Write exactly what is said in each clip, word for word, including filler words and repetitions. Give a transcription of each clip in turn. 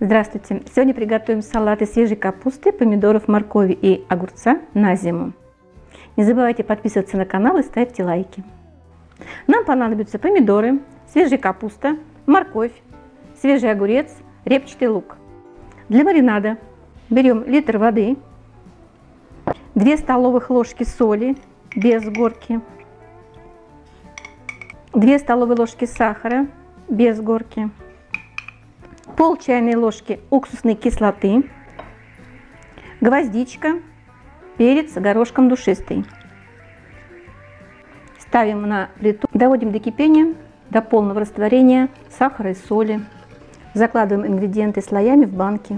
Здравствуйте! Сегодня приготовим салат из свежей капусты, помидоров, моркови и огурца на зиму. Не забывайте подписываться на канал и ставьте лайки. Нам понадобятся помидоры, свежая капуста, морковь, свежий огурец, репчатый лук. Для маринада берем литр воды, две столовых ложки соли без горки, две столовые ложки сахара без горки, пол чайной ложки уксусной кислоты, гвоздичка, перец горошком душистый. Ставим на плиту, доводим до кипения, до полного растворения сахара и соли. Закладываем ингредиенты слоями в банки.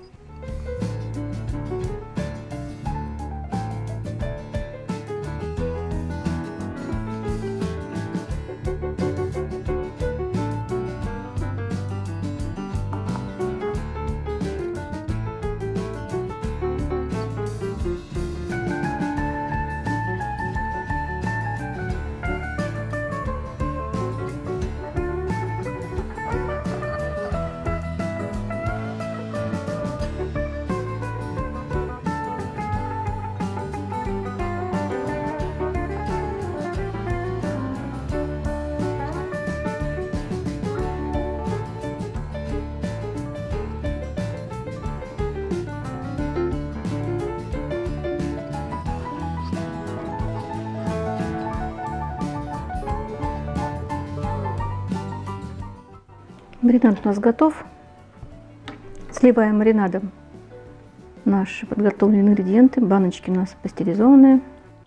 Маринад у нас готов. Сливаем маринадом наши подготовленные ингредиенты. Баночки у нас пастеризованные.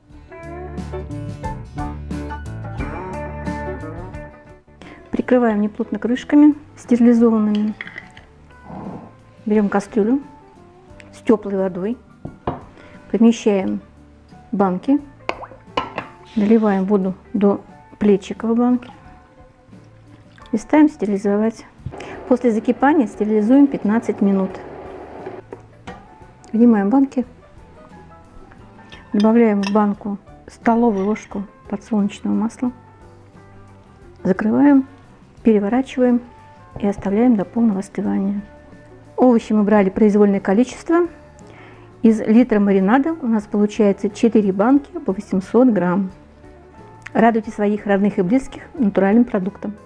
Прикрываем неплотно крышками стерилизованными. Берем кастрюлю с теплой водой. Помещаем банки. Наливаем воду до плечика в банке. И ставим стерилизовать. После закипания стерилизуем пятнадцать минут. Вынимаем банки. Добавляем в банку столовую ложку подсолнечного масла. Закрываем, переворачиваем и оставляем до полного остывания. Овощи мы брали произвольное количество. Из литра маринада у нас получается четыре банки по восемьсот грамм. Радуйте своих родных и близких натуральным продуктом.